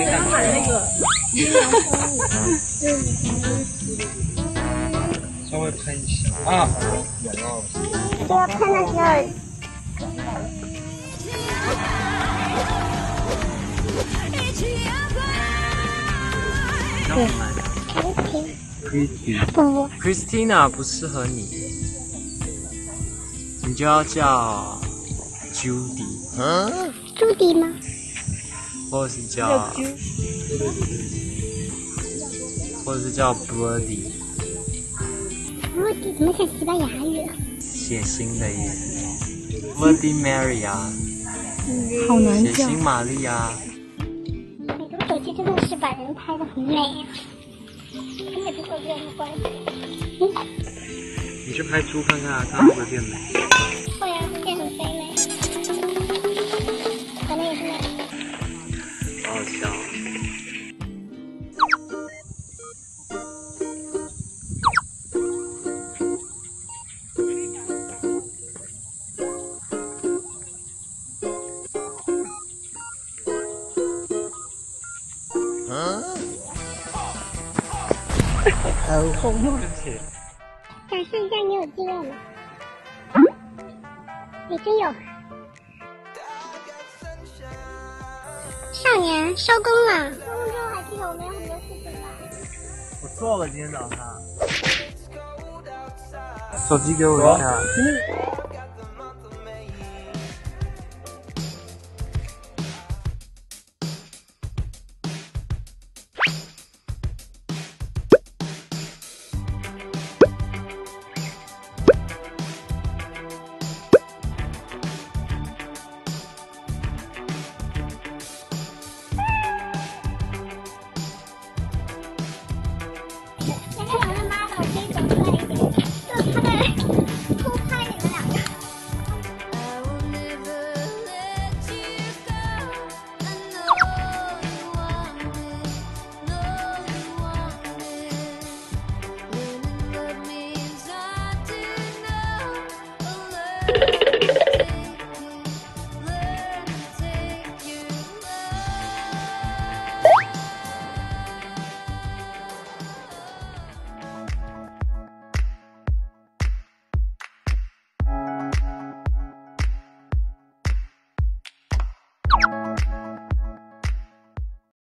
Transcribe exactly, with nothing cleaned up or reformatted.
没看过。 那个稍微喷一下啊，有了。 这要喷的时候。 不 ，Christina 不适合你，你就要叫 Judy。 嗯，朱迪吗？ 或者是叫，或者是叫 Brody。 Brody 怎么像西班牙语？ 血腥的意思。Bloody Mary 啊， 好难叫。 血腥玛丽啊。 美图手机真的是把人拍得很美啊，跟美图手机有什么关系？嗯， 你去拍猪看看啊，看会不会变美。 会啊，变很肥美，可能也是美。 好好笑。 好红啊！ 想试一下你有经验吗？你真有。少年收工了，收工之后还记得我们有很多事情吧？ 我做了今天早上。手机给我一下。